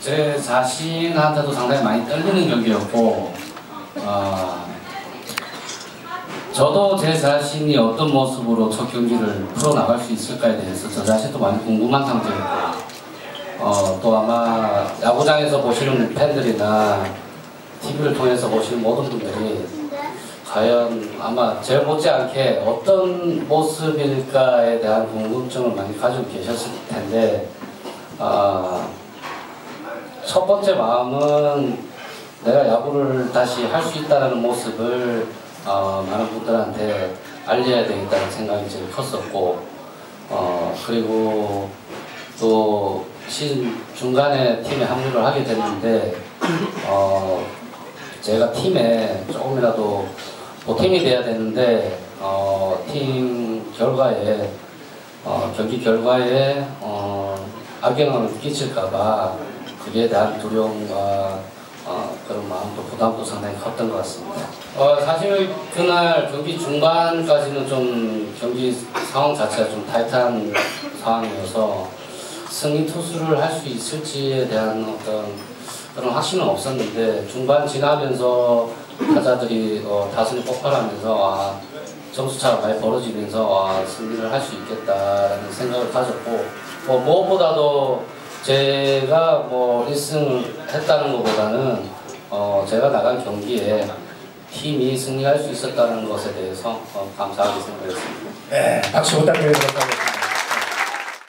제 자신한테도 상당히 많이 떨리는 경기였고, 저도 제 자신이 어떤 모습으로 첫 경기를 풀어나갈 수 있을까에 대해서 저 자신도 많이 궁금한 상태였고, 또 아마 야구장에서 보시는 팬들이나 TV를 통해서 보시는 모든 분들이 과연 아마 제 못지않게 어떤 모습일까에 대한 궁금증을 많이 가지고 계셨을 텐데, 첫 번째 마음은 내가 야구를 다시 할 수 있다는 모습을 많은 분들한테 알려야 되겠다는 생각이 제일 컸었고, 그리고 또 시즌 중간에 팀에 합류를 하게 됐는데, 제가 팀에 조금이라도 보탬이 돼야 되는데, 팀 결과에 경기 결과에 악영향을 끼칠까봐 그에 대한 두려움과 그런 마음도 부담도 상당히 컸던 것 같습니다. 사실 그날 경기 중반까지는 좀 경기 상황 자체가 좀 타이트한 상황이어서 승리 투수를 할 수 있을지에 대한 어떤 그런 확신은 없었는데, 중반 지나면서 타자들이 타선이 폭발하면서 점수차가 많이 벌어지면서 승리를 할 수 있겠다라는 생각을 가졌고, 무엇보다도 제가 1승을 했다는 것보다는 제가 나간 경기에 팀이 승리할 수 있었다는 것에 대해서 감사하게 생각했습니다. 네, 박수 부탁드리도록 하겠습니다.